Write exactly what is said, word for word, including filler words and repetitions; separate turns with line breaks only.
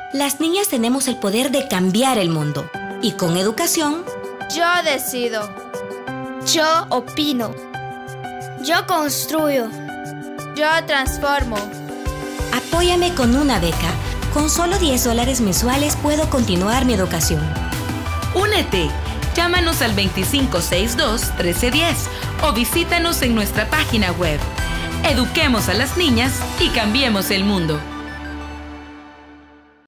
Las niñas tenemos el poder de cambiar el mundo. Y con educación...
Yo decido.
Yo opino. Yo construyo.
Yo transformo.
Apóyame con una beca. Con solo diez dólares mensuales puedo continuar mi educación.
¡Únete! Llámanos al veinticinco sesenta y dos, trece diez o visítanos en nuestra página web. Eduquemos a las niñas y cambiemos el mundo.